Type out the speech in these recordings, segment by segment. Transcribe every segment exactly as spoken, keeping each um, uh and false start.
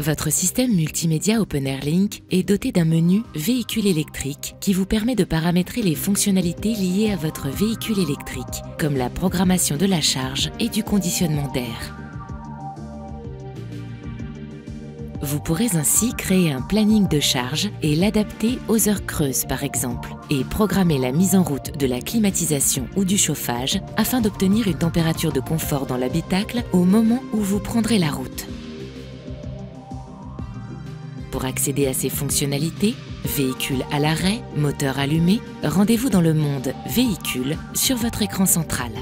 Votre système multimédia OpenAirLink est doté d'un menu Véhicule électrique qui vous permet de paramétrer les fonctionnalités liées à votre véhicule électrique, comme la programmation de la charge et du conditionnement d'air. Vous pourrez ainsi créer un planning de charge et l'adapter aux heures creuses par exemple, et programmer la mise en route de la climatisation ou du chauffage afin d'obtenir une température de confort dans l'habitacle au moment où vous prendrez la route. Pour accéder à ces fonctionnalités, véhicule à l'arrêt, moteur allumé, rendez-vous dans le monde Véhicule sur votre écran central.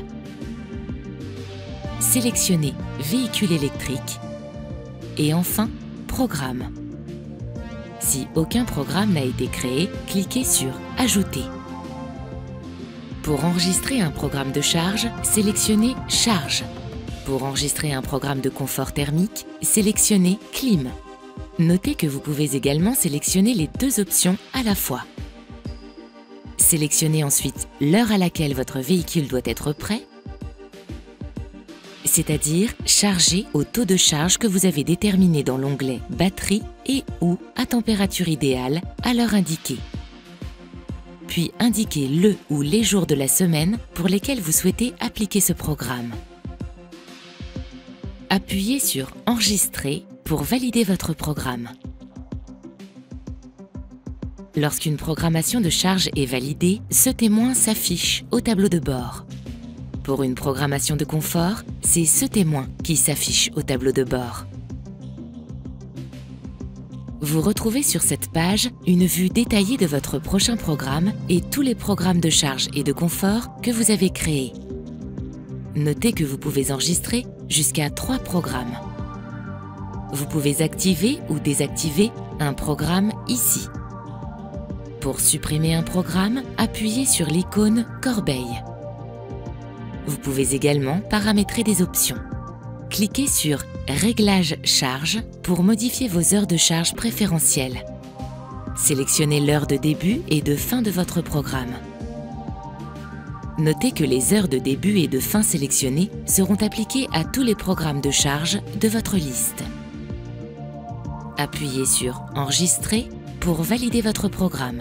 Sélectionnez Véhicule électrique et enfin Programme. Si aucun programme n'a été créé, cliquez sur Ajouter. Pour enregistrer un programme de charge, sélectionnez Charge. Pour enregistrer un programme de confort thermique, sélectionnez Clim. Notez que vous pouvez également sélectionner les deux options à la fois. Sélectionnez ensuite l'heure à laquelle votre véhicule doit être prêt, c'est-à-dire chargé au taux de charge que vous avez déterminé dans l'onglet Batterie et ou à température idéale à l'heure indiquée. Puis indiquez le ou les jours de la semaine pour lesquels vous souhaitez appliquer ce programme. Appuyez sur Enregistrer pour valider votre programme. Lorsqu'une programmation de charge est validée, ce témoin s'affiche au tableau de bord. Pour une programmation de confort, c'est ce témoin qui s'affiche au tableau de bord. Vous retrouvez sur cette page une vue détaillée de votre prochain programme et tous les programmes de charge et de confort que vous avez créés. Notez que vous pouvez enregistrer jusqu'à trois programmes. Vous pouvez activer ou désactiver un programme ici. Pour supprimer un programme, appuyez sur l'icône Corbeille. Vous pouvez également paramétrer des options. Cliquez sur Réglages charge pour modifier vos heures de charge préférentielles. Sélectionnez l'heure de début et de fin de votre programme. Notez que les heures de début et de fin sélectionnées seront appliquées à tous les programmes de charge de votre liste. Appuyez sur Enregistrer pour valider votre programme.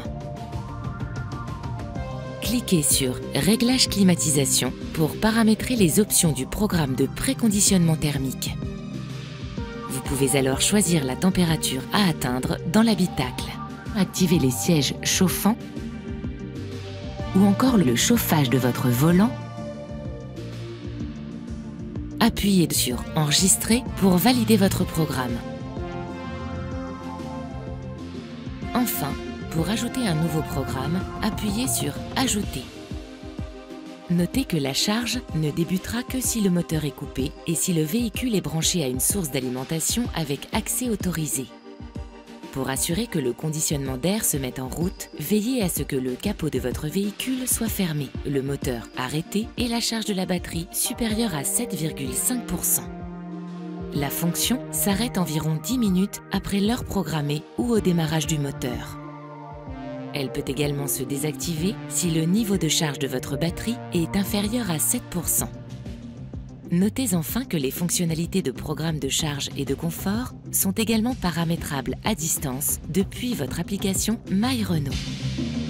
Cliquez sur Réglages climatisation pour paramétrer les options du programme de préconditionnement thermique. Vous pouvez alors choisir la température à atteindre dans l'habitacle. Activez les sièges chauffants ou encore le chauffage de votre volant. Appuyez sur Enregistrer pour valider votre programme. Enfin, pour ajouter un nouveau programme, appuyez sur Ajouter. Notez que la charge ne débutera que si le moteur est coupé et si le véhicule est branché à une source d'alimentation avec accès autorisé. Pour assurer que le conditionnement d'air se mette en route, veillez à ce que le capot de votre véhicule soit fermé, le moteur arrêté et la charge de la batterie supérieure à sept virgule cinq pour cent. La fonction s'arrête environ dix minutes après l'heure programmée ou au démarrage du moteur. Elle peut également se désactiver si le niveau de charge de votre batterie est inférieur à sept pour cent. Notez enfin que les fonctionnalités de programme de charge et de confort sont également paramétrables à distance depuis votre application My Renault.